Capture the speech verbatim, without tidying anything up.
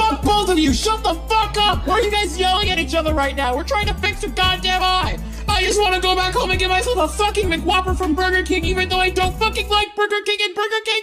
fuck both of you! Shut the fuck up! Why are you guys yelling at each other right now? We're trying to fix your goddamn eye! I just want to go back home and get myself a fucking McWhopper from Burger King, even though I don't fucking like Burger King, and Burger King